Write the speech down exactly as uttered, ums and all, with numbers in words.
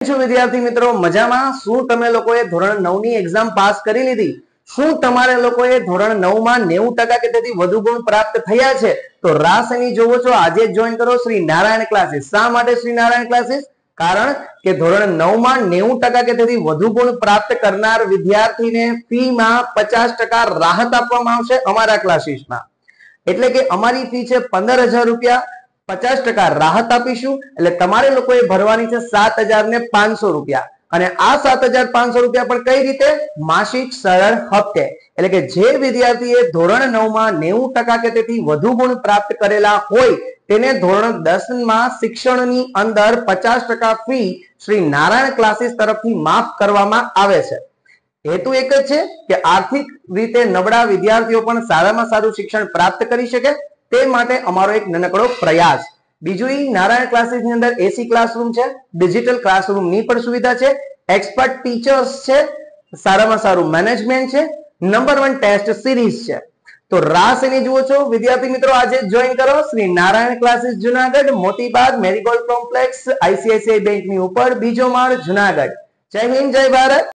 શું વિદ્યાર્થી મિત્રો મજામાં? શું તમે લોકોએ ધોરણ નવ ની એક્ઝામ પાસ કરી લીધી? શું તમારે લોકોએ ધોરણ નવ માં નેવું ટકા કે તેથી વધુ ગુણ પ્રાપ્ત થયા છે? તો રાસની જોવો છો આજે જ જોઈન કરો શ્રી નારાયણ ક્લાસીસ. શા માટે શ્રી નારાયણ ક્લાસીસ? કારણ કે ધોરણ નવ માં નેવું ટકા કે તેથી વધુ ગુણ પ્રાપ્ત કરનાર વિદ્યાર્થીને ફી માં પચાસ ટકા રાહત આપવામાં આવશે અમારા ક્લાસીસમાં. એટલે કે અમારી ફી છે પંદર હજાર રૂપિયા, પચાસ ટકા રાહત આપીશું. એટલે તમારે લોકોએ ભરવાની છે સાત હજાર ને પાંચસો રૂપિયા. અને આ સાત હજાર પાંચસો રૂપિયા પણ કઈ રીતે? માસિક સરળ હપ્તે. એટલે કે જે વિદ્યાર્થીએ ધોરણ નવ માં નેવું ટકા કે તેથી વધુ ગુણ પ્રાપ્ત કરેલા હોય તેને ધોરણ દસ માં શિક્ષણની અંદર પચાસ ટકા ફી શ્રી નારાયણ ક્લાસીસ તરફથી માફ કરવામાં આવે છે. હેતુ એક જ છે કે આર્થિક રીતે નબળા વિદ્યાર્થીઓ પણ સારામાં સારું શિક્ષણ પ્રાપ્ત કરી શકે તે માટે અમારો એક નાનકડો પ્રયાસ. બીજું ઈ નારાયણ ક્લાસીસ ની અંદર એસી ક્લાસરૂમ છે, ડિજિટલ ક્લાસરૂમ ની પણ સુવિધા છે, એક્સપર્ટ ટીચર્સ છે, સારામાં સારું મેનેજમેન્ટ છે, નંબર વન ટેસ્ટ સિરીઝ છે. તો રાસ એની જુઓ છો વિદ્યાર્થી મિત્રો આજે જોઈન કરો Shri Narayan classes Junagadh, Motibag marigold complex, ICICI bank ની ઉપર, બીજો માળ, જુનાગઢ. જય હિન્દ, જય ભારત.